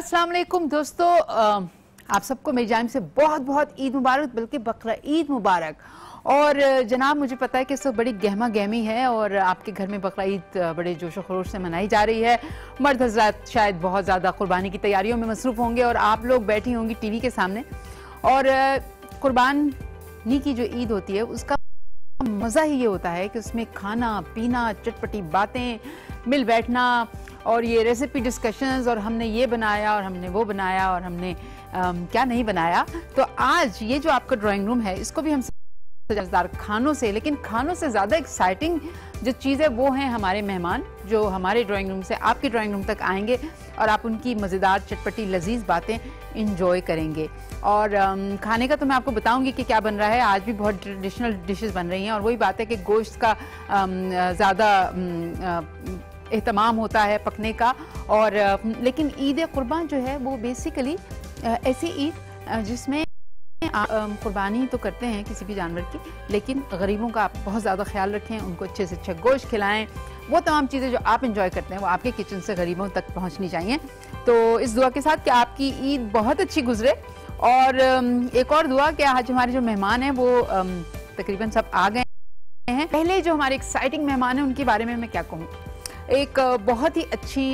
अस्सलाम वालेकुम दोस्तों, आप सबको मेरी जानिब से बहुत बहुत ईद मुबारक, बल्कि बकरा ईद मुबारक। और जनाब, मुझे पता है कि सब बड़ी गहमा गहमी है और आपके घर में बकरा ईद बड़े जोशो खरोश से मनाई जा रही है। मर्द हज़रात शायद बहुत ज़्यादा कुर्बानी की तैयारियों में मसरूफ़ होंगे और आप लोग बैठी होंगी टीवी के सामने। और कुर्बानी की जो ईद होती है उसका मज़ा ही ये होता है कि उसमें खाना पीना, चटपटी बातें, मिल बैठना और ये रेसिपी डिस्कशंस, और हमने ये बनाया और हमने वो बनाया और हमने क्या नहीं बनाया। तो आज ये जो आपका ड्राइंग रूम है इसको भी हम मज़ेदार खानों से, लेकिन खानों से ज़्यादा एक्साइटिंग जो चीज़ है वो हैं हमारे मेहमान जो हमारे ड्राइंग रूम से आपके ड्राइंग रूम तक आएंगे और आप उनकी मज़ेदार चटपटी लजीज बातें इंजॉय करेंगे। और खाने का तो मैं आपको बताऊंगी कि क्या बन रहा है। आज भी बहुत ट्रेडिशनल डिशेस बन रही हैं और वही बात है कि गोश्त का ज़्यादा एहतमाम होता है पकने का। और लेकिन ईद कुर्बान जो है वो बेसिकली ऐसी ईद जिसमें कुर्बानी तो करते हैं किसी भी जानवर की, लेकिन गरीबों का आप बहुत ज़्यादा ख्याल रखें, उनको अच्छे से अच्छा गोश्त खिलाएं। वो तमाम चीज़ें जो आप इंजॉय करते हैं वो आपके किचन से गरीबों तक पहुंचनी चाहिए। तो इस दुआ के साथ कि आपकी ईद बहुत अच्छी गुजरे। और एक और दुआ कि आज हमारे जो मेहमान हैं वो तकरीबन सब आ गए हैं। पहले जो हमारे एक्साइटिंग मेहमान हैं उनके बारे में मैं क्या कहूँ, एक बहुत ही अच्छी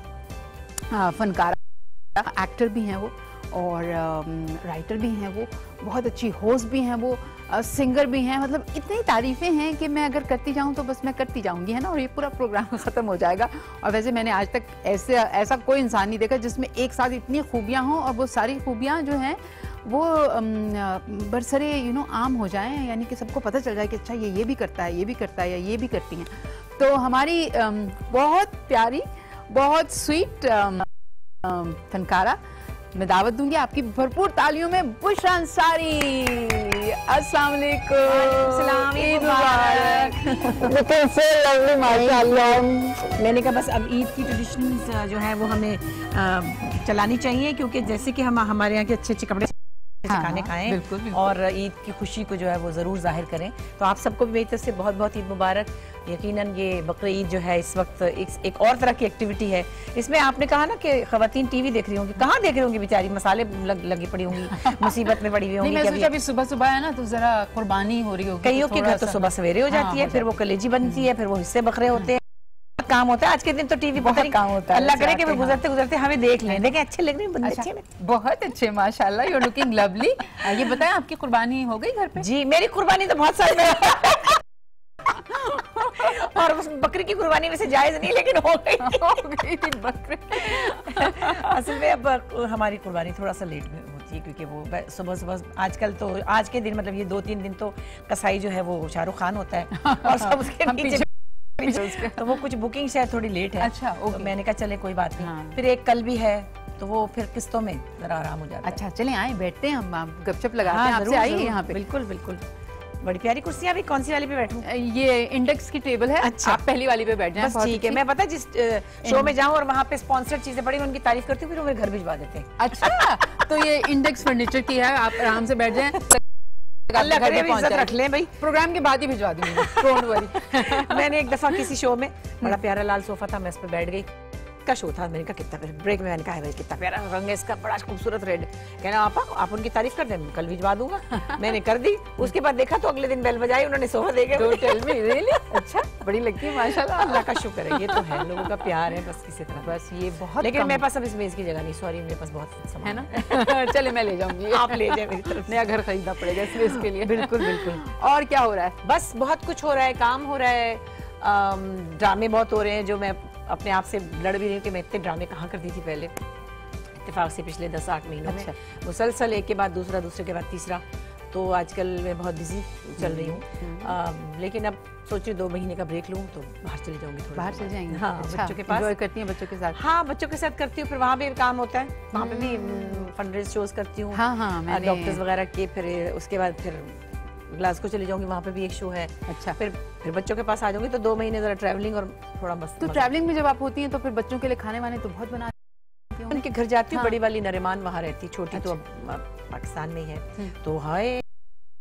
फनकारा, एक्टर भी हैं वो और राइटर भी हैं वो, बहुत अच्छी होस्ट भी हैं वो, सिंगर भी हैं। मतलब इतनी तारीफ़ें हैं कि मैं अगर करती जाऊं तो बस मैं करती जाऊंगी, है ना, और ये पूरा प्रोग्राम ख़त्म हो जाएगा। और वैसे मैंने आज तक ऐसा कोई इंसान नहीं देखा जिसमें एक साथ इतनी खूबियां हों और वो सारी खूबियां जो हैं वो बरसरे आम हो जाएं, यानी कि सबको पता चल जाए कि अच्छा ये भी करता है, ये भी करता है, या ये भी करती हैं। तो हमारी बहुत प्यारी, बहुत स्वीट फनकारा मैं दावत दूंगी आपकी भरपूर तालियों में, बुशरा अंसारी। अस्सलाम वालेकुम, ईद मुबारक। माशाअल्लाह। मैंने कहा बस अब ईद की ट्रेडिशंस जो है वो हमें चलानी चाहिए, क्योंकि जैसे कि हम हमारे यहाँ के अच्छे अच्छे कपड़े खाने खाएं, बिल्कुल, बिल्कुल। और ईद की खुशी को जो है वो ज़रूर जाहिर करें। तो आप सबको भी मेरी तरफ से बहुत बहुत ईद मुबारक। यकीनन ये बकरा ईद जो है इस वक्त एक और तरह की एक्टिविटी है। इसमें आपने कहा ना कि ख़वातीन टीवी देख रही होंगी, कहाँ देख रही होंगी बेचारी, मसाले लगी पड़ी होंगी, मुसीबत में पड़ी हुई होंगी। मैं सोचा अभी सुबह सुबह है ना तो जरा कुर्बानी हो रही होगी, कईयों के घर तो सुबह सवेरे हो जाती है, फिर वो कलेजी बनती है, फिर वो हिस्से बकरे होते हैं, काम होता है। आज के दिन तो टीवी बहुत काम होता है। अल्लाह करे कि वो गुजरते गुजरते हमें देख लें, देखें अच्छे लग रहे हैं, बंदे अच्छे लग, बहुत अच्छे माशाल्लाह, यू आर लुकिंग लवली। ये बताएं आपकी कुर्बानी हो गई घर पे? जी मेरी कुर्बानी तो बहुत सारी और उस बकरी की कुर्बानी वैसे जायज नहीं, लेकिन हो गई थी बकरी। असल में अब हमारी कुर्बानी थोड़ा सा लेट में होती है, क्योंकि वो सुबह सुबह आजकल तो आज के दिन मतलब ये 2-3 दिन तो कसाई जो है वो शाहरुख खान होता है और सब उसके पीछे तो वो कुछ बुकिंग शायद थोड़ी लेट है। अच्छा, तो मैंने कहा चले कोई बात नहीं। फिर एक कल भी है तो वो फिर किस्तों में जरा आराम हो जाता है। अच्छा चलें आए बैठते हैं, हम गपशप लगाते हैं। आपसे आइए यहाँ पे। बिल्कुल बिल्कुल, बड़ी प्यारी कुर्सियां भी। कौन सी वाली पे बैठूं? ये इंडेक्स की टेबल है। अच्छा, आप पहली वाली पे बैठ जाएं। बस ठीक है। मैं पता जिस शो में जाऊं और वहाँ पे स्पॉन्सर्ड चीजें पड़ी उनकी तारीफ करती हूँ, फिर वो मेरे घर भिजवा देते हैं। अच्छा तो ये इंडेक्स फर्नीचर की है, आप आराम से बैठ जाएं। अल्लाह करे भी इज्जत रख लें भाई, प्रोग्राम के बाद ही भिजवा दूंगी, डोंट वरी। मैंने एक दफा किसी शो में बड़ा प्यारा लाल सोफा था, मैं इस पे बैठ गई, का शो था, मैंने कहा कितना ब्रेक में मैंने कहा भाई कितना प्यारा रंग है इसका, बड़ा खूबसूरत रेड। कहना आप उनकी तारीफ कर दें, कल भिजवा दूंगा। मैंने कर दी। उसके बाद देखा तो अगले दिन बेल बजाई, उन्होंने सोफा दे दिया। अच्छा, बड़ी लगती है माशाल्लाह। अल्लाह का शुक्र है, ये तो है, लोगों का प्यार है बस किसी तरह। बस ये बहुत, लेकिन मेरे पास अब इस मेज की जगह नहीं, सॉरी, मेरे पास बहुत है ना। चले मैं ले जाऊंगी, आप ले जाए, मेरी तरफ नया घर खरीदना पड़ेगा इसके लिए। बिल्कुल बिल्कुल। और क्या हो रहा है? बस बहुत कुछ हो रहा है, काम हो रहा है, ड्रामे बहुत हो रहे हैं, जो मैं अपने आप से लड़ भी रही हूँ कि मैं इतने ड्रामे कहाँ करती थी पहले, इत्तेफाक से पिछले 10-8 महीनों में मुसलसल एक के बाद दूसरा, दूसरे के बाद तीसरा। तो आजकल मैं बहुत बिजी चल रही हूँ, लेकिन अब सोच रही 2 महीने का ब्रेक लूँ तो बाहर चली जाऊंगी, थोड़ा बाहर चले जाएंगे। हाँ, अच्छा, बच्चों के पास एंजॉय करती हैं बच्चों के साथ? हाँ, बच्चों के साथ करती हूँ, फिर वहाँ भी काम होता है, वहाँ पे भी फंडरेज शोज करती हूँ। हाँ, डॉक्टर्स वगैरह के, फिर उसके बाद फिर ग्लासगो चली जाऊंगी, वहाँ पे भी एक शो है। अच्छा, फिर बच्चों के पास आ जाऊंगी, तो 2 महीने जरा ट्रैवलिंग और थोड़ा मस्त। तो ट्रैवलिंग में जब आप होती हैं तो फिर बच्चों के लिए खाने वाने तो बहुत बना उनके घर जाती हूँ। बड़ी वाली नरिमान वहाँ रहती, छोटी तो अब पाकिस्तान में ही है। तो हाय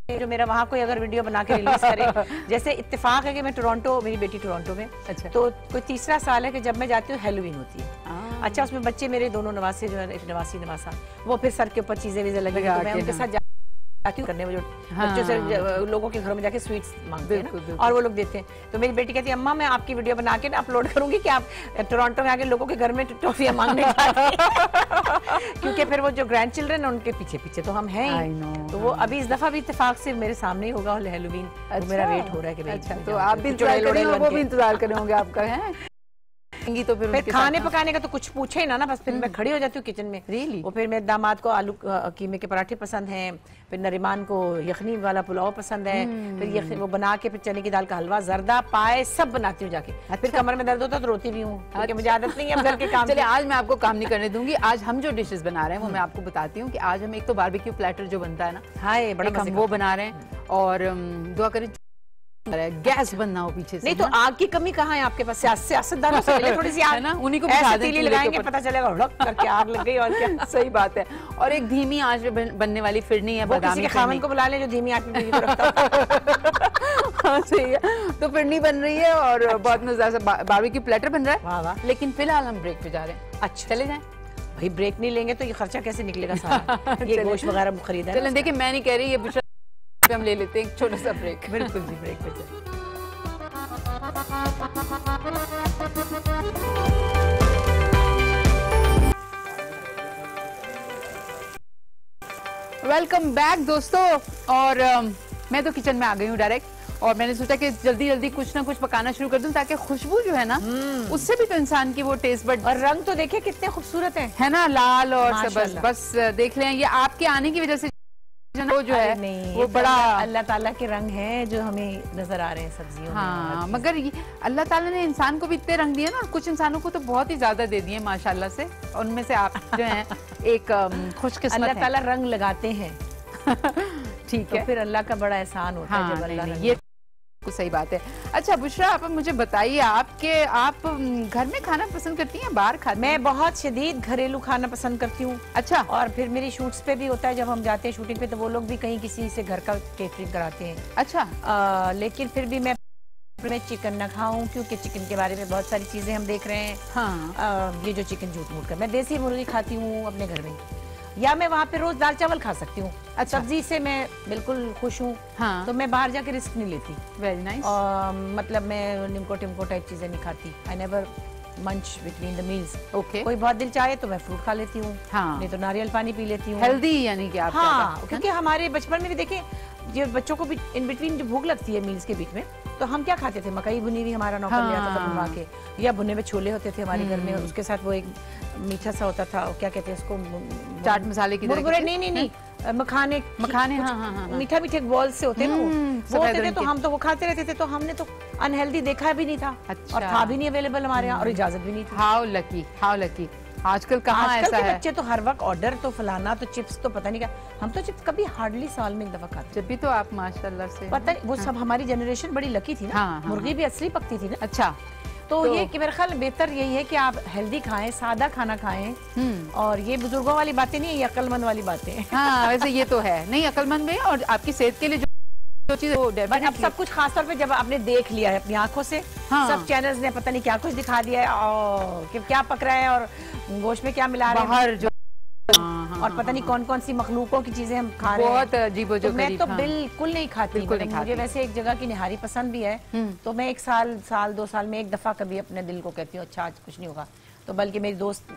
जो मेरा वहाँ कोई अगर वीडियो बना के रिलीज करे, जैसे इत्तेफाक है कि मैं टोरंटो, मेरी बेटी टोरंटो में, अच्छा। तो कोई तीसरा साल है कि जब मैं जाती हूँ हैलोवीन होती है। अच्छा, उसमें बच्चे मेरे दोनों नवासे जो है, एक नवासी नवासा, वो फिर सर के ऊपर चीजें वीजें लगी, तो मैं उनके साथ जाती हूँ करने, वो जो बच्चों से लोगों के घरों में जाके स्वीट्स मांगते हैं और वो लोग देते हैं। तो मेरी बेटी कहती है अम्मा मैं आपकी वीडियो बना के ना अपलोड करूंगी कि आप टोरंटो में आके लोगों के घर में टॉफियां मांगने जाती क्योंकि फिर वो जो ग्रैंड चिल्ड्रन है उनके पीछे पीछे तो हम हैं ही। तो वो अभी इस दफा भी इत्तेफाक से मेरे सामने ही होगा हैलोवीन। मेरा वेट हो रहा है कि अच्छा, तो आप भी इंतजार करेंगे, वो भी इंतजार करेंगे आपका है। तो फिर खाने पकाने का तो कुछ पूछे ही ना बस फिर मैं खड़ी हो जाती हूँ किचन में। रियली? वो फिर मेरे दामाद को आलू कीमे के पराठे पसंद हैं, फिर नरीमान को यखनी वाला पुलाव पसंद है, फिर वो बना के फिर चने की दाल का हलवा, जर्दा, पाए सब बनाती हूँ जाके। फिर कमर में दर्द होता तो रोती भी हूँ क्योंकि मुझे आदत नहीं है घर के काम। चलिए आज मैं आपको काम नहीं करने दूंगी। आज हम जो डिशेस बना रहे हैं वो मैं आपको बताती हूँ कि आज हम एक तो बारबेक्यू प्लेटर जो बनता है ना, हाय बड़ा हम वो बना रहे हैं, और दुआ करें गैस बंद ना हो पीछे से। नहीं तो आग की कमी कहाँ है आपके पास? सियासतदानों से ले थोड़ी सी आग, है ना, उन्हीं को बुझा दें, तीली लगाएंगे पता चलेगा हुड़क करके आग लग गई और क्या। सही बात है। और एक धीमी आंच पे बनने वाली फिरनी है, वो किसी के खामन को बुला ले जो धीमी आंच पे को रखता। हाँ सही है। तो फिरनी बन रही है और बहुत मजेदार सा बारबेक्यू प्लेटर बन रहा है। वाह वाह। लेकिन फिलहाल हम ब्रेक पे जा रहे हैं। अच्छा चले जाएं? भाई ब्रेक नहीं लेंगे तो ये खर्चा कैसे निकलेगा सारा? ये गोश्त वगैरह खरीदा है। चलें देखिए, मैं नहीं कह रही, ये बुशरा पे हम ले लेते हैं एक छोटा सा ब्रेक। बिल्कुल जी, ब्रेक पे चलें। वेलकम बैक दोस्तों। और मैं तो किचन में आ गई हूँ डायरेक्ट, और मैंने सोचा कि जल्दी जल्दी कुछ ना कुछ पकाना शुरू कर दूं ताकि खुशबू जो है ना उससे भी तो इंसान की वो टेस्ट बड, और रंग तो देखिए कितने खूबसूरत है ना, लाल और सब। बस देख लें, ये आपके आने की वजह से वो जो है नहीं, वो बड़ा अल्लाह ताला के रंग हैं जो हमें नजर आ रहे हैं सब्जियों में। हाँ, मगर अल्लाह ताला ने इंसान को भी इतने रंग दिए ना, और कुछ इंसानों को तो बहुत ही ज्यादा दे दिए माशाल्लाह से। उनमें से आप जो हैं एक खुशकिस्मत हैं। अल्लाह ताला रंग लगाते हैं ठीक है, तो फिर अल्लाह का बड़ा एहसान होता है जब अल्लाह ये सही बात है। अच्छा बुशरा, आप मुझे बताइए, आप घर में खाना पसंद करती हैं, बाहर खाती हैं? मैं बहुत शदीद घरेलू खाना पसंद करती हूँ। अच्छा। और फिर मेरी शूट्स पे भी होता है, जब हम जाते हैं शूटिंग पे तो वो लोग भी कहीं किसी से घर का केटरिंग कराते हैं। अच्छा। लेकिन फिर भी मैं चिकन ना खाऊं क्योंकि चिकन के बारे में बहुत सारी चीजें हम देख रहे हैं। हाँ। ये जो चिकन झूठ मूठ कर, मैं देसी मुर्गी खाती हूँ अपने घर में, या मैं वहाँ पे रोज दाल चावल खा सकती हूँ। अच्छा। सब्जी से मैं बिल्कुल खुश हूँ। हाँ। तो मैं बाहर जाके रिस्क नहीं लेती। Very nice. मतलब मैं निम्को टिम्को टाइप चीजें नहीं खाती। I never munch between the meals. Okay. कोई बहुत दिल चाहे तो मैं फ्रूट खा लेती हूँ। हाँ। नहीं तो नारियल पानी पी लेती हूँ। हेल्दी यानी कि आप? हाँ, क्योंकि हमारे बचपन में भी देखें, ये बच्चों को भी इन बिटवीन जो भूख लगती है मील्स के बीच में, तो हम क्या खाते थे? मकई भुनी हुई हमारा नौकर ले आता था बनवा के, या भुने हुए छोले होते थे हमारे घर में, उसके साथ वो एक मीठा सा होता था, क्या कहते हैं उसको, चाट मसाले की मुरमुरे? नहीं, मखाने। हाँ। मीठा मीठे बॉल्स से होते हैं ना, वो होते थे, तो हम तो वो खाते रहते थे, तो हमने तो अनहेल्दी देखा भी नहीं था। अच्छा। और था भी नहीं अवेलेबल हमारे यहाँ, और इजाजत भी नहीं थी। How lucky. आजकल कहाँ ऐसा है? बच्चे तो हर वक्त ऑर्डर, तो फलाना, तो चिप्स, तो पता नहीं क्या। हम तो चिप्स कभी हार्डली साल में एक दफा खाते। जब भी तो आप माशाल्लाह से, पता नहीं, वो सब हमारी जनरेशन बड़ी लकी थी ना। हाँ। मुर्गी भी असली पकती थी ना। अच्छा। तो ये कि मेरे ख्याल बेहतर यही है कि आप हेल्दी खाएं, सादा खाना खाएं। और ये बुजुर्गों वाली बातें नहीं है, ये अक्लमंद वाली बातें हैं। हाँ वैसे ये तो है, नहीं अक्लमंद में, और आपकी सेहत के लिए जो चीज अब सब कुछ खासतौर पे जब आपने देख लिया है अपनी आंखों से, हाँ। सब चैनल्स ने पता नहीं क्या कुछ दिखा दिया है, कि क्या पक रहा है और गोश्त में क्या मिला रहे हैं, बाहर जो और पता नहीं कौन कौन सी मखलूकों की चीजें हम खा रहे हैं। बहुत अजीबो-गरीब। मैं तो बिल्कुल नहीं खाती। मुझे वैसे एक जगह की निहारी पसंद भी है, तो मैं एक साल 2 साल में एक दफा कभी अपने दिल को कहती हूँ अच्छा आज कुछ नहीं होगा, तो बल्कि मेरी दोस्त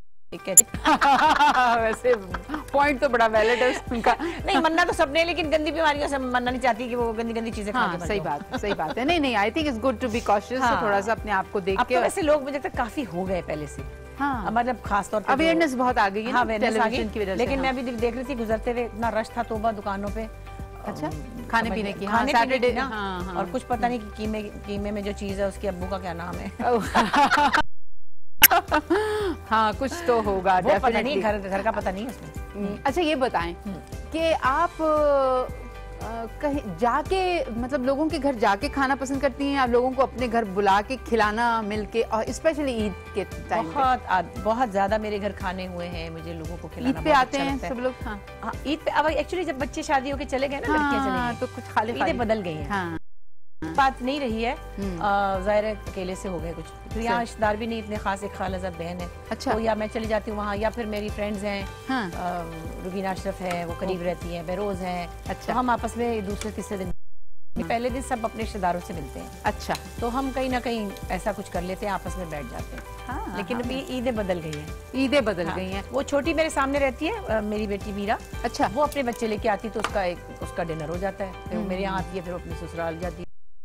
वैसे पॉइंट तो बड़ा वैलिड है उनका। नहीं, मरना तो सबने, लेकिन गंदी बीमारियों से मरना नहीं चाहती कि वो गंदी चीजें खा के मर जाओ। सही बात है। नहीं I think it's good to be cautious, थोड़ा सा अपने आप को देख के। वैसे लोग मुझे तक काफी हो गए पहले से। हाँ। मतलब खासतौर पे अवेयरनेस बहुत आ गई है। हाँ, टेलीविजन की वजह से। लेकिन मैं अभी देख रही थी गुजरते हुए, इतना रश था तोबा दुकानों पे। अच्छा, खाने पीने की। हाँ, सैटरडे ना। और कुछ पता नहीं कि कीमे में जो चीज है उसके अब्बू का क्या नाम है। हाँ कुछ तो होगा, वो पता नहीं, घर का पता नहीं उसमें। अच्छा ये बताएं कि आप कहीं जाके, मतलब लोगों के घर जाके खाना पसंद करती हैं, आप लोगों को अपने घर बुला के खिलाना मिलके, और स्पेशली ईद के टाइम बहुत ज्यादा मेरे घर खाने हुए हैं, मुझे लोगों को खिलाना ईद पे आते हैं सब लोग। हाँ ईद पे अब एक्चुअली जब बच्चे शादी होके चले गए ना, लड़कियां चले गई, तो कुछ खाली ईदें बदल गई हैं। हाँ बात नहीं रही है, जाहिर है अकेले से हो गए कुछ, तो यहाँ रिश्तेदार भी नहीं इतने खास, एक खालाजाद बहन है, अच्छा, तो या मैं चली जाती हूँ वहाँ, या फिर मेरी फ्रेंड्स हैं, हाँ, रुबीना अशरफ है, वो करीब रहती हैं, बेरोज हैं, अच्छा, तो हम आपस में दूसरे तीसरे दिन, पहले दिन सब अपने रिश्तेदारों से मिलते हैं, अच्छा, तो हम कहीं ना कहीं ऐसा कुछ कर लेते हैं, आपस में बैठ जाते हैं। हाँ, लेकिन अभी ईदें बदल गई हैं, ईदें बदल गई हैं। वो छोटी मेरे सामने रहती है, मेरी बेटी मीरा, अच्छा, वो अपने बच्चे लेके आती, तो उसका डिनर हो जाता है, फिर वो मेरे यहाँ आती है, फिर अपने ससुराल जाती है।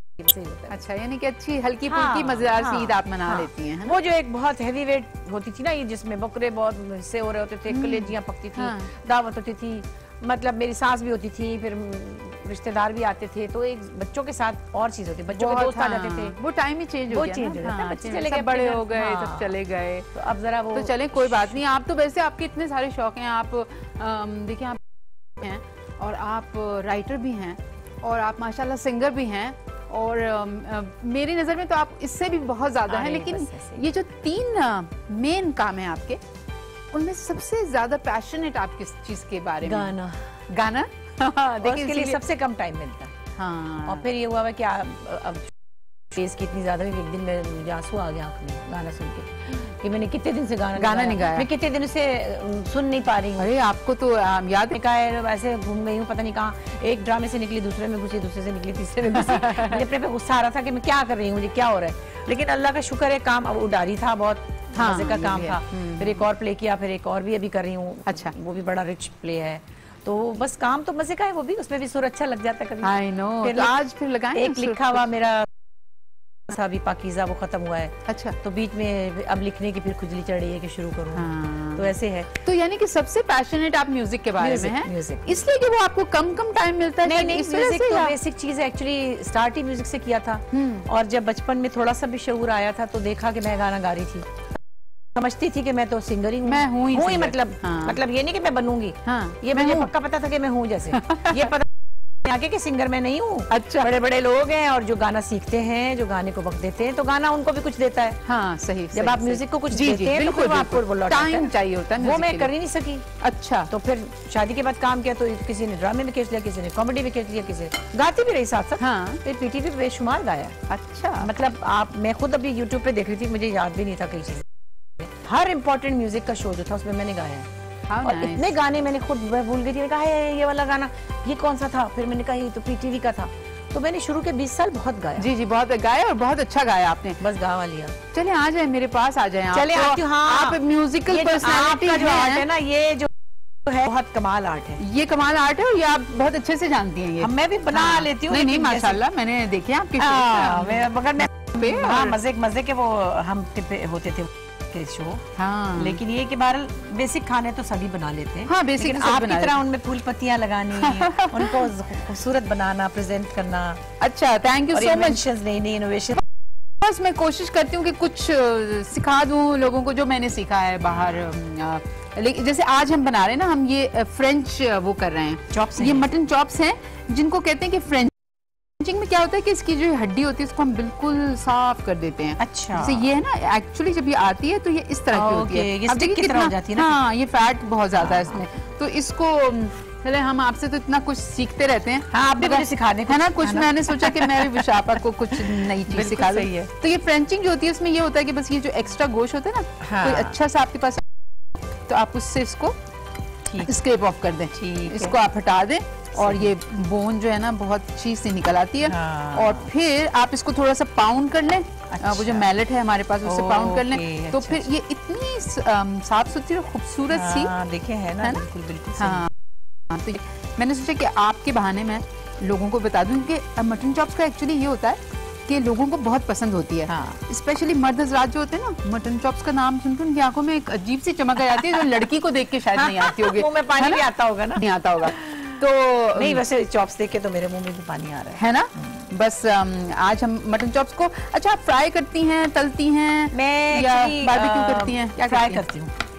अच्छा, यानी कि अच्छी हल्की फुल्की मजेदार सी ईद आप मना लेती हैं। वो जो एक बहुत हैवी वेट होती थी ना ईद, जिसमें बकरे बहुत हिस्से हो रहे होते थे, कलेजियां पकती थी, दावत होती थी, मतलब मेरी सास भी होती थी, फिर रिश्तेदार भी आते थे, तो एक बच्चों के साथ और चीज होती, बच्चों के दोस्त आ जाते थे, वो टाइम ही चेंज हो गया, बच्चे चले गए, बड़े हो गए, सब चले गए, तो अब जरा वो, तो चले कोई बात नहीं। आप तो वैसे आपके इतने सारे शौक हैं, आप देखिए आप हैं और आप राइटर भी हैं और आप माशाल्लाह सिंगर भी हैं, और मेरी नज़र में तो आप इससे भी बहुत ज़्यादा हैं, लेकिन ये जो 3 मेन काम हैं आपके, उनमें सबसे ज़्यादा पैशनेट आप किस चीज़ के बारे में? गाना देखिए, इसके लिए सबसे कम टाइम मिलता है। हाँ, और फिर ये हुआ है कि अब फेस की इतनी ज्यादा, एक दिन में आंसू आ गया आंख में गाना सुन के, कि मैंने कितने दिन से गाना नहीं गाया, मैं कितने दिन से सुन नहीं पा रही हूँ। अरे आपको तो याद है, ऐसे घूम गई हूँ पता नहीं कहाँ, एक ड्रामे से निकली दूसरे में घुसी, दूसरे से निकली तीसरे में घुसी, मुझे अपने पे गुस्सा आ रहा था कि मैं क्या कर रही हूँ, मुझे क्या हो रहा है, लेकिन अल्लाह का शुक्र है काम अब उडारी था, बहुत मजे का काम था, फिर एक और प्ले किया, फिर एक और भी अभी कर रही हूँ, अच्छा, वो भी बड़ा रिच प्ले है, तो बस काम तो मजे का है, वो भी उसमें भी सुर अच्छा लग जाता है कभी। आई नो, आज फिर लगाएं एक लिखा हुआ मेरा भी पाकीज़ा, वो खत्म हुआ है, अच्छा, तो बीच में अब लिखने की फिर खुजली चढ़ रही है कि शुरू करूँ। हाँ। तो ऐसे है, तो यानी कि सबसे पैशनेट आप म्यूजिक के बारे में हैं, म्यूजिक, इसलिए कि वो आपको कम टाइम मिलता है। नहीं, म्यूजिक तो बेसिक चीज है, एक्चुअली स्टार्ट ही म्यूजिक से किया था, और जब बचपन में थोड़ा सा भी शऊर आया था, तो देखा कि मैं गाना गा रही थी, समझती थी कि मैं तो सिंगर ही हूँ, मैं हूँ ही, मतलब ये नहीं कि मैं बनूंगी, ये मुझे पक्का पता था कि मैं हूँ, जैसे ये पता आगे के सिंगर मैं नहीं हूँ। अच्छा, बड़े बड़े लोग हैं और जो गाना सीखते हैं, जो गाने को वक्त देते हैं, तो गाना उनको भी कुछ देता है। हाँ, सही, जब आप म्यूजिक को कुछ देते हैं, बिल्कुल आपको टाइम चाहिए होता है, वो मैं कर ही नहीं सकी। अच्छा, तो फिर शादी के बाद काम किया, तो किसी ने ड्रामे में खींच लिया, किसी ने कॉमेडी में खींच लिया, किसी ने गाती भी रही साथ साथ। हाँ, फिर पीटीवी पे बेशुमार गाया। अच्छा, मतलब मैं खुद अभी यूट्यूब पे देख रही थी, मुझे याद भी नहीं था कई चीजें, हर इम्पोर्टेंट म्यूजिक का शो जो था उसमें मैंने गाया है, और इतने गाने मैंने खुद भूल गई थी, कहा है ये वाला गाना, ये कौन सा था, फिर मैंने कहा ये तो पीटीवी का था, तो मैंने शुरू के 20 साल बहुत गाया। जी, बहुत गाया और बहुत अच्छा गाया आपने, बस गावा लिया। चलिए आ जाए मेरे पास, आ जाए, चले आती हूँ। हाँ, आप म्यूजिकल पर्सनालिटी जो आर्ट है ना, ये जो है बहुत कमाल आर्ट है, ये कमाल आर्ट है, और ये आप बहुत अच्छे से जानती हैं। ये मैं भी बना लेती हूँ। नहीं, माशाल्लाह, मैंने देखे आपके, मगर मैं मजे के वो हम होते थे के शो। हाँ, लेकिन ये कि बहरहाल बेसिक खाने तो सभी बना लेते हैं। हाँ, बेसिक आप की तरह उनमें फूल पत्तियां लगानी, उनको खूबसूरत बनाना, प्रेजेंट करना। अच्छा, थैंक यू सो मच। नई इनोवेशन, बस मैं कोशिश करती हूँ कि कुछ सिखा दूँ लोगों को जो मैंने सीखा है बाहर। लेकिन जैसे आज हम बना रहे हैं ना, हम ये फ्रेंच वो कर रहे हैं, चॉप्स, ये मटन चॉप्स हैं, जिनको कहते हैं कि फ्रेंच में क्या होता है कि इसकी जो हड्डी होती है उसको हम बिल्कुल साफ कर देते हैं। अच्छा, जैसे ये है ना, एक्चुअली जब ये आती है तो ये इस तरह की होती है, ये स्टिक की तरह हो जाती है ना। हाँ, ये फैट बहुत ज्यादा है इसमें, तो इसको चले हम आपसे तो इतना कुछ सीखते रहते हैं। हाँ, आप भी मुझे सिखा दें, है ना कुछ, मैंने सोचा कि मैं भी विशाखा को कुछ नई चीज सिखा दूं। तो ये फ्रेंचिंग जो होती है उसमें ये होता है कि बस ये जो एक्स्ट्रा गोश्त होता है ना, कोई अच्छा सा आपके पास, तो आप उससे इसको स्क्रैप ऑफ कर दें, इसको आप हटा दें, और ये बोन जो है ना बहुत अच्छी सी निकल आती है। और फिर आप इसको थोड़ा सा पाउंड कर लें, वो जो मैलेट है हमारे पास उससे पाउंड कर लें, तो फिर ये इतनी साफ सुथरी और खूबसूरत सी देखे है ना, बिल्कुल बिल्कुल। हाँ, तो मैंने सोचा कि आपके बहाने में लोगों को बता दूं कि मटन चॉप्स का एक्चुअली ये होता है कि लोगों को बहुत पसंद होती है। हाँ, स्पेशली मर्द हज़रात जो होते हैं ना, मटन चॉप्स का नाम सुनकर उनकी आंखों में एक अजीब सी चमक आ जाती है, जो लड़की को देख के शायद नहीं आती होगी, मुंह में पानी भी आता होगा ना, नहीं आता होगा। तो नहीं, वैसे चॉप्स देख के तो मेरे मुंह में भी पानी आ रहा है ना। बस आज हम मटन चॉप्स को, अच्छा, आप फ्राई करती हैं, तलती हैं, मैं या बारबेक्यू करती हैं? क्या फ्राई करती हूँ,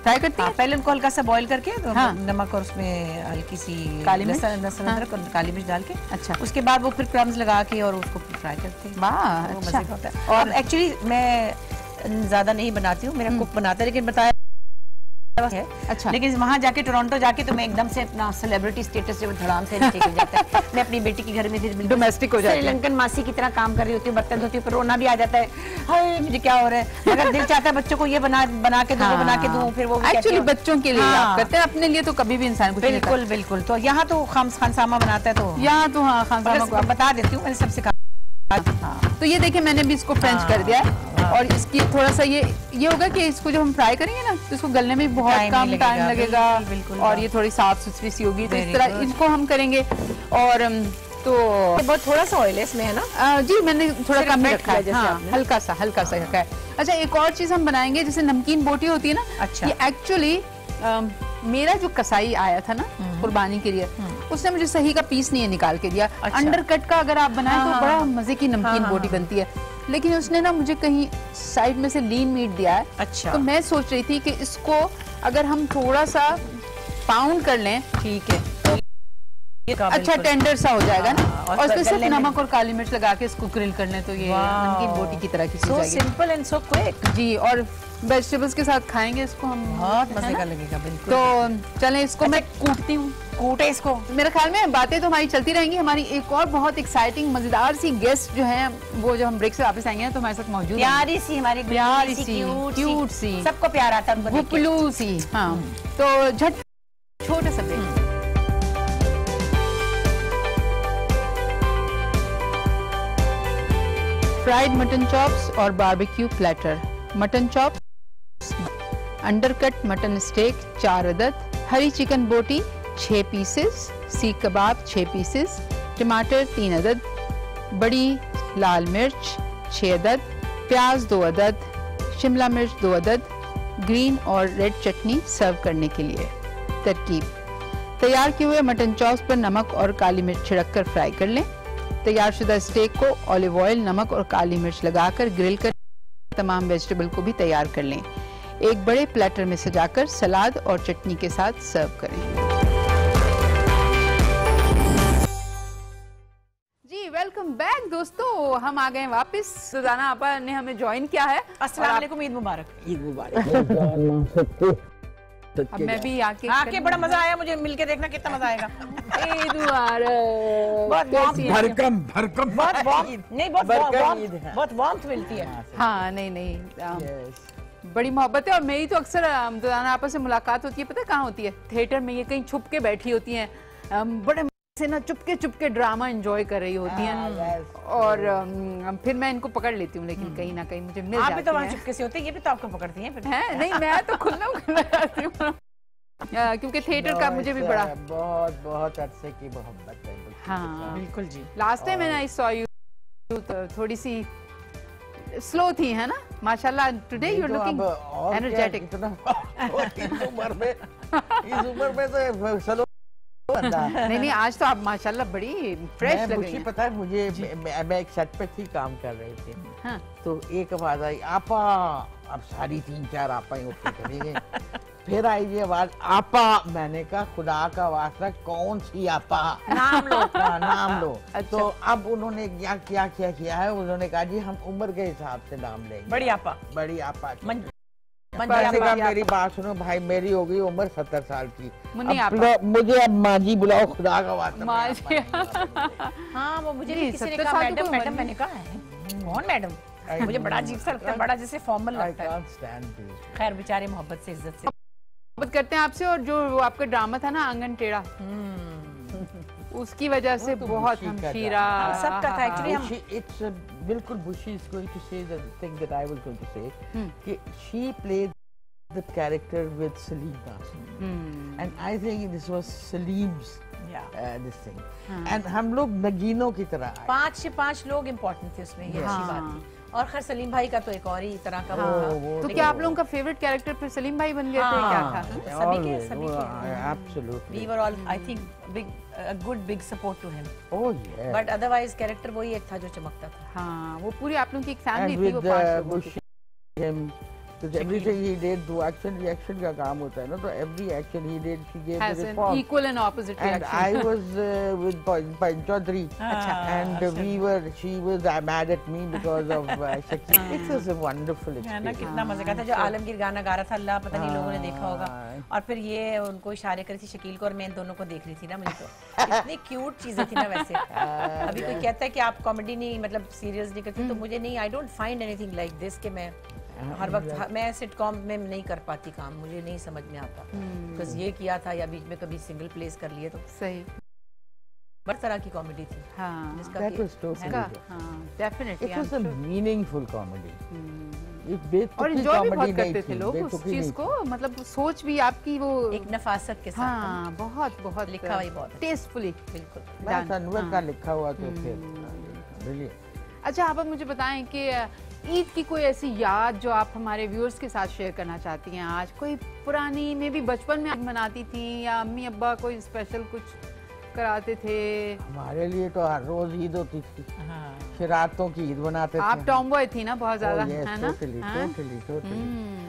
फ्राई करती है? पहले उनको हल्का सा बॉईल करके तो हाँ। नमक और उसमें हल्की सी काली मिर्च? लहसुन अदरक और काली मिर्च डाल के, अच्छा। उसके बाद वो फिर क्रम्स लगा के और उसको फ्राई करते हैं। वाह, वो अच्छा। मजे का होता है। और एक्चुअली मैं ज्यादा नहीं बनाती हूँ, मेरा कुक बनाता है, लेकिन बताया है। अच्छा। लेकिन वहाँ जाके टोरंटो जाके तो मैं एकदम से अपना सेलिब्रिटी स्टेटस से धड़ाम से नीचे गिर जाता है। मैं अपनी बेटी के घर में फिर डोमेस्टिक हो जाती है। श्रीलंकन मासी की तरह काम कर रही होती हूँ, बर्तन धोती हूँ, फिर रोना भी आ जाता है, हाय मुझे क्या हो रहा है। अगर दिल चाहता है बच्चों को ये बना के दूँ, वो बना के दूँ, फिर वो एक्चुअली बच्चों के लिए आप करते हैं, अपने लिए तो कभी भी इंसान कुछ नहीं करता। बिल्कुल बिल्कुल। तो यहाँ तो खानसामा बनाता है, तो यहाँ तो हाँ खानसामा को बता देती हूँ, मैंने सब सिखा। हाँ। तो ये देखिए मैंने भी इसको फ्रेंच कर दिया है, और इसकी थोड़ा सा ये होगा कि इसको जब हम फ्राई करेंगे ना तो इसको गलने में बहुत कम टाइम लगेगा, और ये थोड़ी साफ सुथरी सी होगी, तो इस तरह इनको हम करेंगे। और तो बहुत थोड़ा सा ऑयल है इसमें, है ना? जी मैंने थोड़ा कम ही रखा है, जैसे हाँ, हल्का सा रखा है। अच्छा, एक और चीज हम बनाएंगे, जैसे नमकीन बोटी होती है ना। अच्छा। ये एक्चुअली मेरा जो कसाई आया था ना कुर्बानी के लिए, उसने मुझे सही का पीस नहीं निकाल के दिया। अच्छा। अंडरकट का अगर आप बनाएं तो बड़ा मजे की नमकीन बोटी बनती है, लेकिन उसने ना मुझे कहीं साइड में से लीन मीट दिया है। अच्छा। तो मैं सोच रही थी कि इसको अगर हम थोड़ा सा पाउंड कर लें, ठीक है, अच्छा टेंडर सा हो जाएगा ना, और और उसमें सिर्फ गलने में- नमक और काली मिर्च लगा के इसको ग्रिल कर लें तो ये नमकीन बोटी की तरह की चीज सो आएगी। सिंपल एंड सो क्विक जी, और वेजिटेबल्स के साथ खाएंगे इसको हम, बहुत मजे है का ना? लगेगा। बिल्कुल। तो चलें इसको मैं कूटती हूँ। कूटे इसको। मेरे ख्याल में बातें तो हमारी चलती रहेंगी। हमारी एक और बहुत एक्साइटिंग मजेदार सी गेस्ट जो है, वो जब हम ब्रेक से वापस आएंगे तो हमारे साथ मौजूद हैं। प्यारी सी हमारी प्यारी सी, क्यूट सी, सबको प्यार आता है उनको देख के। गुपलू सी। हाँ, तो झट छोटे से ब्रेक। फ्राइड मटन चॉप्स और barbecue platter. Mutton chops, undercut mutton steak 4 अदद, हरी चिकन बोटी 6 पीसेस, सीख कबाब 6 पीसेस, टमाटर 3 अदद, बड़ी लाल मिर्च 6 अदद, प्याज 2 अदद, शिमला मिर्च 2 अदद, ग्रीन और रेड चटनी सर्व करने के लिए। तरकीब: तैयार किए हुए मटन चॉप्स पर नमक और काली मिर्च छिड़ककर फ्राई कर लें। तैयार शुदा स्टेक को ऑलिव ऑयल, नमक और काली मिर्च लगाकर ग्रिल कर तमाम वेजिटेबल को भी तैयार कर लें। एक बड़े प्लेटर में सजाकर सलाद और चटनी के साथ सर्व करें। जी वेलकम बैक दोस्तों, हम आ गए वापस। सुजाना आपा ने हमें ज्वाइन किया है। अस्सलाम वालेकुम, ईद मुबारक। ईद मुबारक। अब मैं भी आके बड़ा मजा आया, मुझे मिलके देखना कितना मजा आएगा। ईद मुबारक। भरकम भरकम बहुत वार्म, नहीं बहुत वार्मथ मिलती है। हाँ नहीं बड़ी मोहब्बत है। और मेरी तो अक्सर सुजाना आपा से मुलाकात होती है, पता है कहाँ होती है? थिएटर में। ये कहीं छुप के बैठी होती हैं, बड़े से ना चुपके ड्रामा एंजॉय कर रही होती हैं, और फिर मैं इनको पकड़ लेती हूँ, लेकिन कहीं ना कहीं मुझे मिल आप जाती भी तो वहाँ हैं। चुपके से होते हैं, ये भी तो आपको पकड़ती हैं फिर। हैं? नहीं, मैं तो खुला जाती हूँ, क्योंकि थिएटर का मुझे भी बड़ा बहुत बहुत अरसे की मोहब्बत है। हाँ बिल्कुल जी। लास्ट टाइम मैंने आई सॉ यू तो थोड़ी सी स्लो थी, है ना? माशाल्लाह today you are looking energetic. इस उम्र में तो स्लो बंदा। नहीं आज तो आप माशाल्लाह बड़ी फ्रेश लग रही हैं। पता है मुझे, मैं एक सेट पे थी, काम कर रहे थे। हाँ। तो एक आवाज आई, आपा। अब सारी 3-4 आपा ही उठ के चली गई। फिर आई ये आवाज, आपा। मैंने कहा खुदा का वास्ता कौन सी आपा? नाम लो। नाम लो। अच्छा। तो अब उन्होंने क्या है, उन्होंने कहा जी हम उम्र के हिसाब से नाम लेंगे। बड़ी आपा। बड़ी आपा। मंजी कहा आपा। मेरी बात सुनो भाई, मेरी हो गई उम्र 70 साल की। मुन्नी अब आपा। मुझे अब माजी बुलाओ, खुदा का वास्ता। माजी। हाँ, वो मुझे नहीं, किसी ने 70 कहा साल तो मैडम कोई मैडम, उम्र मैंने कहा है कौन मैडम? मुझे बड़ा अजीब सा लगता है, बड़ा जैसे फॉर्मल लगता है। खैर बेचारे मोहब्बत से, इज्जत से मोहब्बत करते हैं आपसे। और जो आपका ड्रामा था ना आंगन टेढ़ा, उसकी वजह से तो बहुत बुशी का हमशीरा सबका था एक्चुअली। हम It's बिल्कुल Bushi is going to say the thing that I was going to say कि she played the character with Salim Nasr and I think this was Salim's this thing and हम लोग नगीनों की तरह आए। 5 से 5 लोग इम्पोर्टेंट थे उसमें, ये अच्छी बात थी। और खैर सलीम भाई का तो एक और ही तरह का तो क्या आप लोगों का फेवरेट कैरेक्टर फिर सलीम भाई बन गए थे? क्या था? सभी के Absolutely. We were all, I think, a good big support to him. Oh yeah. But otherwise character वही एक था जो चमकता था। हाँ, वो पूरी आप लोगों की एक फैमिली And थी, वो with 5 लोगों की। Bushi, him, Because everything he did, वो action reaction का काम होता है ना, तो every action he did, she gave Has the an response. equal and opposite And reaction. I was with Pain Chaudhary, and she was mad at me because of Shakti. It was a wonderful है ना, experience. कितना मजे का था जो आलमगीर गाना गा रहा था, अल्लाह पता नहीं लोगों ने देखा होगा, और फिर ये उनको इशारे करी थी शकील को, और मैं इन दोनों को देख रही थी ना, मुझे तो इतनी क्यूट चीजें थी ना वैसे। अभी कोई कहता है कि आप कॉमेडी नहीं, मतलब सीरियस नहीं करती, तो मुझे नहीं, I don't find anything like this कि मैं हर वक्त, मैं सिटकॉम में नहीं कर पाती काम, मुझे नहीं समझ में आता, बिकॉज ये किया था या बीच में कभी सिंगल प्लेस कर लिए, तो सही, हर तरह की कॉमेडी थी। हाँ, जिसका That कि- was totally इसका, good. हाँ, definitely, It was I'm a sure. meaningful comedy. और एक बेतुकी एंजॉय भी comedy बहुत नहीं करते थे थी, लोग उस बेतुकी चीज नहीं को, मतलब सोच भी आपकी वो एक नफासत के साथ हाँ, बहुत बहुत लिखा हुआ ही बहुत अच्छा। टेस्टफुली। बिल्कुल। बस अनवर का लिखा हुआ तो फिर brilliant. अच्छा, आप अब मुझे बताएं कि ईद की कोई ऐसी याद जो आप हमारे व्यूअर्स के साथ शेयर करना चाहती हैं आज, कोई पुरानी, मे भी बचपन में आप मनाती थी, या अम्मी अब्बा कोई स्पेशल कुछ कराते थे? हमारे लिए तो हर रोज ईद होती थी, हाँ। शरारतों की ईद बनाते थे। आप टॉमबॉय थी ना बहुत ज्यादा, Oh, yes, है ना? totally, हाँ? totally.